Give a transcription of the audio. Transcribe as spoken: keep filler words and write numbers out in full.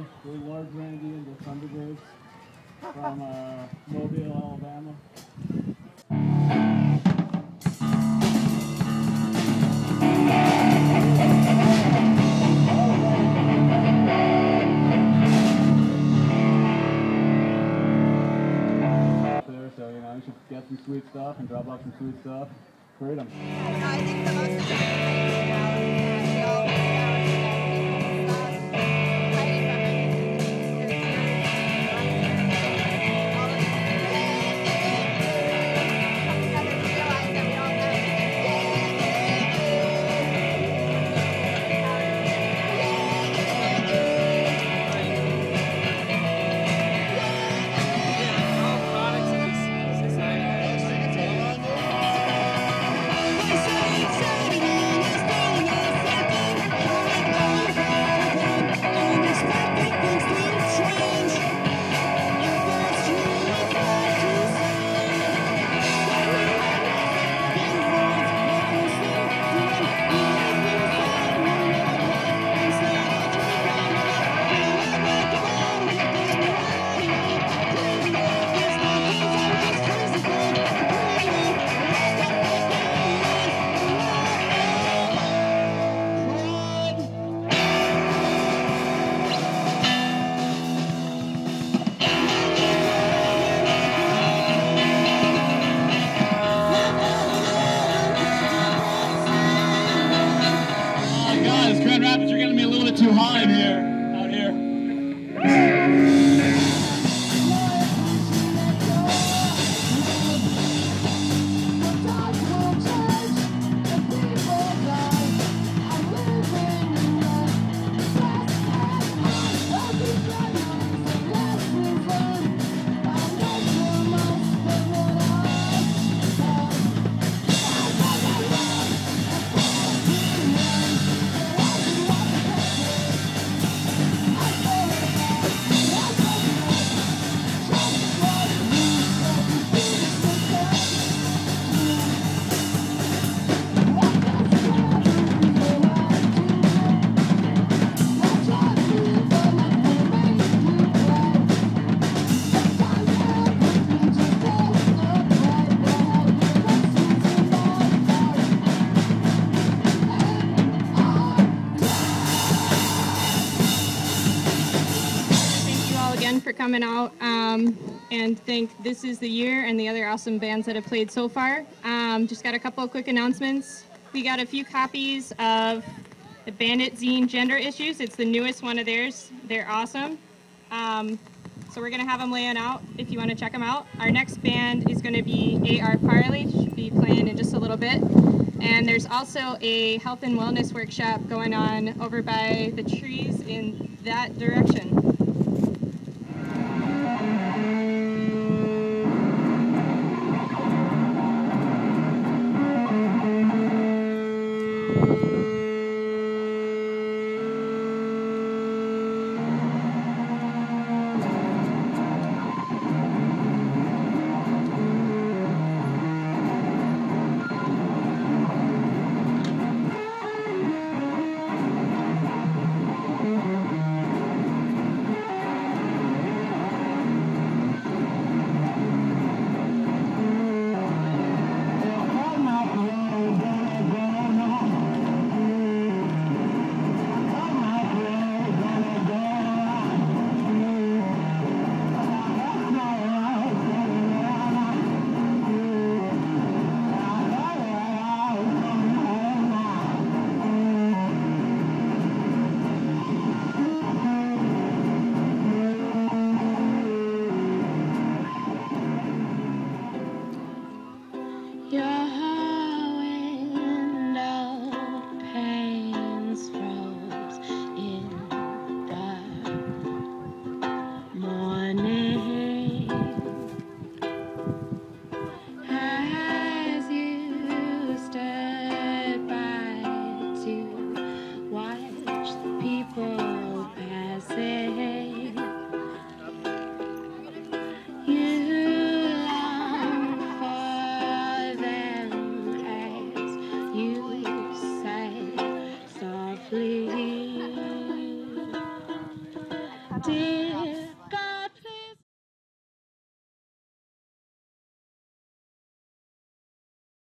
Randy, Big Large Randy, and the Thunderbirds from uh, Mobile, Alabama. There, so you know, you should get some sweet stuff and drop off some sweet stuff. Freedom. Yeah, I think the most important thing right now is that we all too high in here, out here. For coming out um, and thank This Is the Year and the other awesome bands that have played so far. Um, just got a couple of quick announcements. We got a few copies of the Bandit Zine Gender Issues. It's the newest one of theirs. They're awesome. Um, so we're going to have them laying out if you want to check them out. Our next band is going to be A R Parley. Should be playing in just a little bit. And there's also a health and wellness workshop going on over by the trees in that direction. empty.